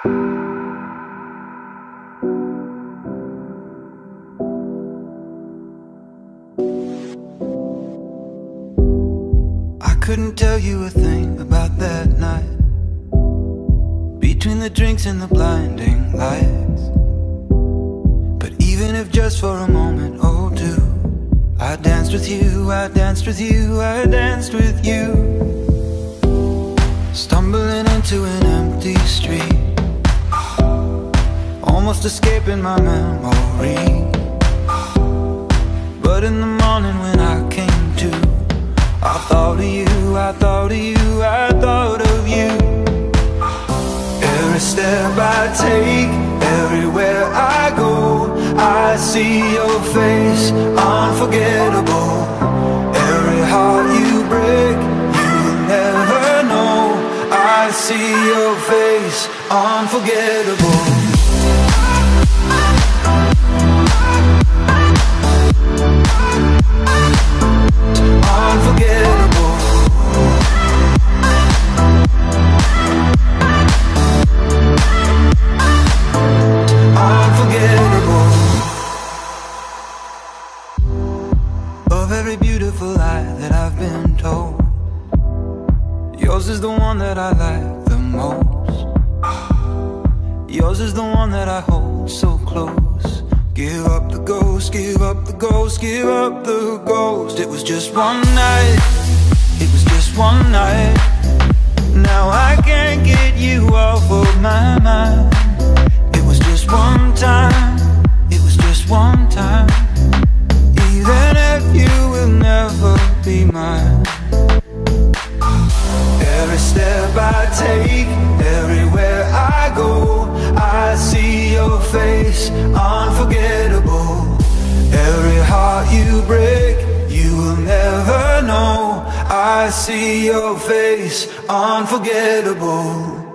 I couldn't tell you a thing about that night, between the drinks and the blinding lights. But even if just for a moment or two, I danced with you, I danced with you, I danced with you. Stumbling into an empty street, almost escaping my memory. But in the morning when I came to, I thought of you, I thought of you, I thought of you. Every step I take, everywhere I go, I see your face, unforgettable. Every heart you break, you'll never know. I see your face, unforgettable. Unforgettable. Unforgettable. Of every beautiful lie that I've been told, yours is the one that I like the most. Yours is the one that I hold so close. Give up the ghost, give up the ghost, give up the ghost. It was just one night, it was just one night. Now I can't get you off of my mind. It was just one time, it was just one time. Even if you will never be mine. Every step I take, everywhere I go, I see your face, unforgettable. Every heart you break, you will never know. I see your face, unforgettable.